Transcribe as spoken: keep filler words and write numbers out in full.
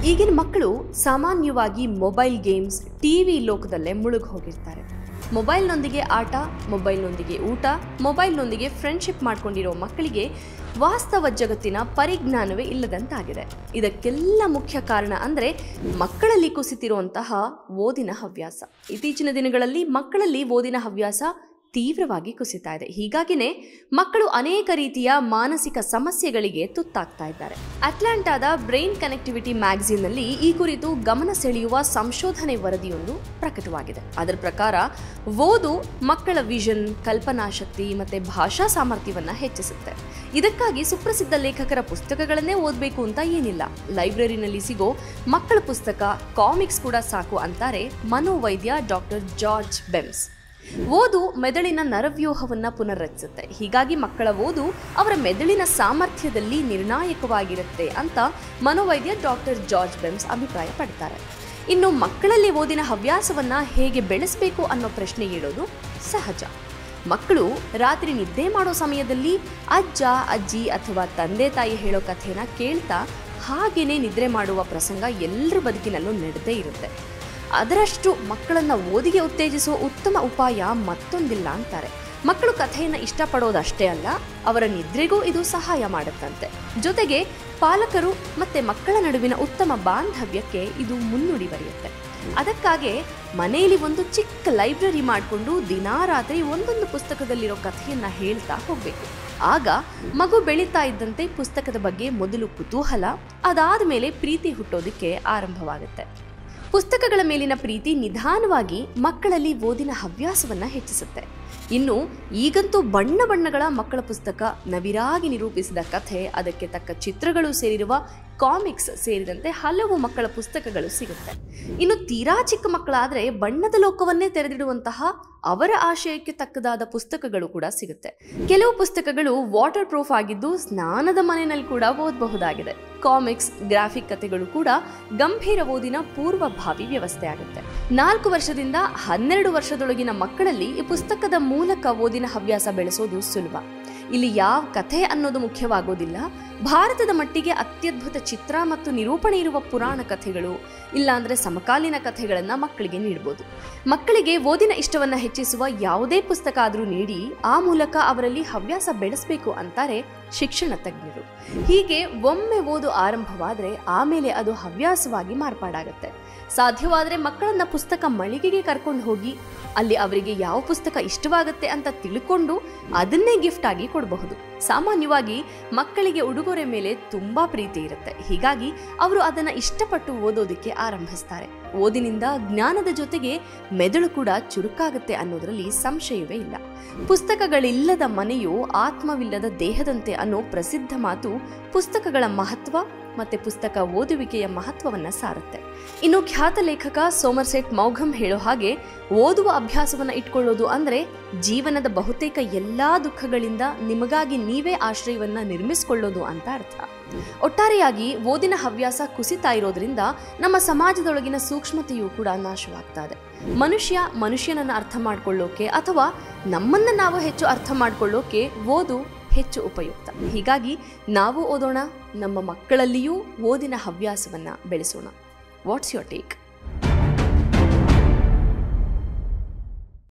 ಈಗಿನ ಮಕ್ಕಳು ಸಾಮಾನ್ಯವಾಗಿ ಮೊಬೈಲ್ ಗೇಮ್ಸ್ ಟಿವಿ ಲೋಕದಲ್ಲೇ ಮುಳುಗಿ ಹೋಗಿರ್ತಾರೆ. ಮೊಬೈಲ್ನೊಂದಿಗೆ ಆಟ, ಮೊಬೈಲ್ನೊಂದಿಗೆ ಊಟ, ಮೊಬೈಲ್ನೊಂದಿಗೆ ಫ್ರೆಂಡ್ಶಿಪ್ ಮಾಡ್ಕೊಂಡಿರೋ ಮಕ್ಕಳಿಗೆ ವಾಸ್ತವ ಜಗತ್ತಿನ ಪರಿಜ್ಞಾನವೇ ಇಲ್ಲದಂತಾಗಿದೆ. ಇದಕ್ಕೆಲ್ಲ ಮುಖ್ಯ ಕಾರಣ ಅಂದರೆ ಮಕ್ಕಳಲ್ಲಿ ಕುಸಿತಿರುವಂತಹ ಓದಿನ ಹವ್ಯಾಸ. ಇತ್ತೀಚಿನ ದಿನಗಳಲ್ಲಿ ಮಕ್ಕಳಲ್ಲಿ ಓದಿನ ಹವ್ಯಾಸ ತೀವ್ರವಾಗಿ ಕುಸಿತಾ ಇದೆ. ಹೀಗಾಗಿನೇ ಮಕ್ಕಳು ಅನೇಕ ರೀತಿಯ ಮಾನಸಿಕ ಸಮಸ್ಯೆಗಳಿಗೆ ತುತ್ತಾಗ್ತಾ ಇದ್ದಾರೆ. ಅಟ್ಲಾಂಟಾದ ಬ್ರೈನ್ ಕನೆಕ್ಟಿವಿಟಿ ಮ್ಯಾಗಝಿನ್ನಲ್ಲಿ ಈ ಕುರಿತು ಗಮನ ಸೆಳೆಯುವ ಸಂಶೋಧನೆ ವರದಿಯೊಂದು ಪ್ರಕಟವಾಗಿದೆ. ಅದರ ಪ್ರಕಾರ ಓದು ಮಕ್ಕಳ ವಿಷನ್, ಕಲ್ಪನಾ ಶಕ್ತಿ ಮತ್ತು ಭಾಷಾ ಸಾಮರ್ಥ್ಯವನ್ನು ಹೆಚ್ಚಿಸುತ್ತೆ. ಇದಕ್ಕಾಗಿ ಸುಪ್ರಸಿದ್ಧ ಲೇಖಕರ ಪುಸ್ತಕಗಳನ್ನೇ ಓದಬೇಕು ಅಂತ ಏನಿಲ್ಲ. ಲೈಬ್ರರಿನಲ್ಲಿ ಸಿಗೋ ಮಕ್ಕಳ ಪುಸ್ತಕ, ಕಾಮಿಕ್ಸ್ ಕೂಡ ಸಾಕು ಅಂತಾರೆ ಮನೋವೈದ್ಯ ಡಾಕ್ಟರ್ ಜಾರ್ಜ್ ಬೆಮ್ಸ್. ಓದು ಮೆದುಳಿನ ನರವ್ಯೂಹವನ್ನು ಪುನರ್ರಚಿಸುತ್ತೆ. ಹೀಗಾಗಿ ಮಕ್ಕಳ ಓದು ಅವರ ಮೆದುಳಿನ ಸಾಮರ್ಥ್ಯದಲ್ಲಿ ನಿರ್ಣಾಯಕವಾಗಿರುತ್ತೆ ಅಂತ ಮನೋವೈದ್ಯ ಡಾಕ್ಟರ್ ಜಾರ್ಜ್ ಬೆಮ್ಸ್ ಅಭಿಪ್ರಾಯ ಪಡ್ತಾರೆ. ಇನ್ನು ಮಕ್ಕಳಲ್ಲಿ ಓದಿನ ಹವ್ಯಾಸವನ್ನು ಹೇಗೆ ಬೆಳೆಸಬೇಕು ಅನ್ನೋ ಪ್ರಶ್ನೆ ಏಳೋದು ಸಹಜ. ಮಕ್ಕಳು ರಾತ್ರಿ ನಿದ್ದೆ ಮಾಡೋ ಸಮಯದಲ್ಲಿ ಅಜ್ಜ, ಅಜ್ಜಿ ಅಥವಾ ತಂದೆ ತಾಯಿ ಹೇಳೋ ಕಥೆನ ಕೇಳ್ತಾ ಹಾಗೇನೆ ನಿದ್ರೆ ಮಾಡುವ ಪ್ರಸಂಗ ಎಲ್ಲರ ಬದುಕಿನಲ್ಲೂ ನಡೆದೇ ಇರುತ್ತೆ. ಅದರಷ್ಟು ಮಕ್ಕಳನ್ನು ಓದಿಗೆ ಉತ್ತೇಜಿಸುವ ಉತ್ತಮ ಉಪಾಯ ಮತ್ತೊಂದಿಲ್ಲ ಅಂತಾರೆ. ಮಕ್ಕಳು ಕಥೆಯನ್ನು ಇಷ್ಟಪಡೋದಷ್ಟೇ ಅಲ್ಲ, ಅವರ ನಿದ್ರೆಗೂ ಇದು ಸಹಾಯ ಮಾಡುತ್ತಂತೆ. ಜೊತೆಗೆ ಪಾಲಕರು ಮತ್ತು ಮಕ್ಕಳ ನಡುವಿನ ಉತ್ತಮ ಬಾಂಧವ್ಯಕ್ಕೆ ಇದು ಮುನ್ನುಡಿ ಬರೆಯುತ್ತೆ. ಅದಕ್ಕಾಗಿ ಮನೆಯಲ್ಲಿ ಒಂದು ಚಿಕ್ಕ ಲೈಬ್ರರಿ ಮಾಡಿಕೊಂಡು ದಿನಾ ರಾತ್ರಿ ಒಂದೊಂದು ಪುಸ್ತಕದಲ್ಲಿರೋ ಕಥೆಯನ್ನು ಹೇಳ್ತಾ ಹೋಗಬೇಕು. ಆಗ ಮಗು ಬೆಳೀತಾ ಇದ್ದಂತೆ ಪುಸ್ತಕದ ಬಗ್ಗೆ ಮೊದಲು ಕುತೂಹಲ, ಅದಾದ ಮೇಲೆ ಪ್ರೀತಿ ಹುಟ್ಟೋದಕ್ಕೆ ಆರಂಭವಾಗುತ್ತೆ. ಪುಸ್ತಕಗಳ ಮೇಲಿನ ಪ್ರೀತಿ ನಿಧಾನವಾಗಿ ಮಕ್ಕಳಲ್ಲಿ ಓದಿನ ಹವ್ಯಾಸವನ್ನು ಹೆಚ್ಚಿಸುತ್ತೆ. ಇನ್ನು ಈಗಂತೂ ಬಣ್ಣ ಬಣ್ಣಗಳ ಮಕ್ಕಳ ಪುಸ್ತಕ, ನವಿರಾಗಿ ನಿರೂಪಿಸಿದ ಕಥೆ, ಅದಕ್ಕೆ ತಕ್ಕ ಚಿತ್ರಗಳು ಸೇರಿರುವ ಕಾಮಿಕ್ಸ್ ಸೇರಿದಂತೆ ಹಲವು ಮಕ್ಕಳ ಪುಸ್ತಕಗಳು ಸಿಗುತ್ತೆ. ಇನ್ನು ತೀರಾ ಚಿಕ್ಕ ಮಕ್ಕಳಾದರೆ ಬಣ್ಣದ ಲೋಕವನ್ನೇ ತೆರೆದಿಡುವಂತಹ ಅವರ ಆಶಯಕ್ಕೆ ತಕ್ಕದಾದ ಪುಸ್ತಕಗಳು ಕೂಡ ಸಿಗುತ್ತೆ. ಕೆಲವು ಪುಸ್ತಕಗಳು ವಾಟರ್ ಪ್ರೂಫ್ ಆಗಿದ್ದು ಸ್ನಾನದ ಮನೆಯಲ್ಲಿ ಕೂಡ ಓದಬಹುದಾಗಿದೆ. ಕಾಮಿಕ್ಸ್, ಗ್ರಾಫಿಕ್ ಕಥೆಗಳು ಕೂಡ ಗಂಭೀರ ಓದಿನ ಪೂರ್ವಭಾವಿ ವ್ಯವಸ್ಥೆ ಆಗುತ್ತೆ. ನಾಲ್ಕು ವರ್ಷದಿಂದ ಹನ್ನೆರಡು ವರ್ಷದೊಳಗಿನ ಮಕ್ಕಳಲ್ಲಿ ಈ ಪುಸ್ತಕದ ಮೂಲಕ ಓದಿನ ಹವ್ಯಾಸ ಬೆಳೆಸೋದು ಸುಲಭ. ಇಲ್ಲಿ ಯಾವ ಕಥೆ ಅನ್ನೋದು ಮುಖ್ಯವಾಗೋದಿಲ್ಲ. ಭಾರತದ ಮಟ್ಟಿಗೆ ಅತ್ಯದ್ಭುತ ಚಿತ್ರ ಮತ್ತು ನಿರೂಪಣೆ ಇರುವ ಪುರಾಣ ಕಥೆಗಳು, ಇಲ್ಲಾಂದರೆ ಸಮಕಾಲೀನ ಕಥೆಗಳನ್ನು ಮಕ್ಕಳಿಗೆ ನೀಡಬಹುದು. ಮಕ್ಕಳಿಗೆ ಓದಿನ ಇಷ್ಟವನ್ನು ಹೆಚ್ಚಿಸುವ ಯಾವುದೇ ಪುಸ್ತಕ ಆದರೂ ನೀಡಿ ಆ ಮೂಲಕ ಅವರಲ್ಲಿ ಹವ್ಯಾಸ ಬೆಳೆಸಬೇಕು ಅಂತಾರೆ ಶಿಕ್ಷಣ ತಜ್ಞರು. ಹೀಗೆ ಒಮ್ಮೆ ಓದು ಆರಂಭವಾದರೆ ಆಮೇಲೆ ಅದು ಹವ್ಯಾಸವಾಗಿ ಮಾರ್ಪಾಡಾಗುತ್ತೆ. ಸಾಧ್ಯವಾದರೆ ಮಕ್ಕಳನ್ನ ಪುಸ್ತಕ ಮಳಿಗೆಗೆ ಕರ್ಕೊಂಡು ಹೋಗಿ ಅಲ್ಲಿ ಅವರಿಗೆ ಯಾವ ಪುಸ್ತಕ ಇಷ್ಟವಾಗುತ್ತೆ ಅಂತ ತಿಳ್ಕೊಂಡು ಅದನ್ನೇ ಗಿಫ್ಟ್ ಆಗಿ ಕೊಡಬಹುದು. ಸಾಮಾನ್ಯವಾಗಿ ಮಕ್ಕಳಿಗೆ ಉಡುಗೊರೆ ಮೇಲೆ ತುಂಬಾ ಪ್ರೀತಿ ಇರುತ್ತೆ. ಹೀಗಾಗಿ ಅವರು ಅದನ್ನು ಇಷ್ಟಪಟ್ಟು ಓದೋದಕ್ಕೆ ಆರಂಭಿಸ್ತಾರೆ. ಓದಿನಿಂದ ಜ್ಞಾನದ ಜೊತೆಗೆ ಮೆದುಳು ಕೂಡ ಚುರುಕಾಗುತ್ತೆ ಅನ್ನೋದರಲ್ಲಿ ಸಂಶಯವೇ ಇಲ್ಲ. ಪುಸ್ತಕಗಳಿಲ್ಲದ ಮನೆಯು ಆತ್ಮವಿಲ್ಲದ ದೇಹದಂತೆ ಅನ್ನೋ ಪ್ರಸಿದ್ಧ ಮಾತು ಪುಸ್ತಕಗಳ ಮಹತ್ವ ಮತ್ತೆ ಪುಸ್ತಕ ಓದುವಿಕೆಯ ಮಹತ್ವವನ್ನು ಸಾರುತ್ತೆ. ಇನ್ನು ಖ್ಯಾತ ಲೇಖಕ ಸೋಮರ್ಸೆಟ್ ಮೌಘಮ್ ಹೇಳೋ ಹಾಗೆ ಓದುವ ಅಭ್ಯಾಸವನ್ನು ಇಟ್ಕೊಳ್ಳೋದು ಅಂದರೆ ಜೀವನದ ಬಹುತೇಕ ಎಲ್ಲಾ ದುಃಖಗಳಿಂದ ನಿಮಗಾಗಿ ನೀವೇ ಆಶ್ರಯವನ್ನ ನಿರ್ಮಿಸಿಕೊಳ್ಳೋದು ಅಂತ ಅರ್ಥ. ಒಟ್ಟಾರೆಯಾಗಿ ಓದಿನ ಹವ್ಯಾಸ ಕುಸಿತಾ ಇರೋದ್ರಿಂದ ನಮ್ಮ ಸಮಾಜದೊಳಗಿನ ಸೂಕ್ಷ್ಮತೆಯೂ ಕೂಡ ನಾಶವಾಗ್ತಾ ಇದೆ. ಮನುಷ್ಯ ಮನುಷ್ಯನನ್ನು ಅರ್ಥ ಮಾಡ್ಕೊಳ್ಳೋಕೆ ಅಥವಾ ನಮ್ಮನ್ನ ನಾವು ಹೆಚ್ಚು ಅರ್ಥ ಮಾಡ್ಕೊಳ್ಳೋಕೆ ಓದು ಹೆಚ್ಚು ಉಪಯುಕ್ತ. ಹೀಗಾಗಿ ನಾವು ಓದೋಣ, ನಮ್ಮ ಮಕ್ಕಳಲ್ಲಿಯೂ ಓದಿನ ಹವ್ಯಾಸವನ್ನು ಬೆಳೆಸೋಣ. What's your take?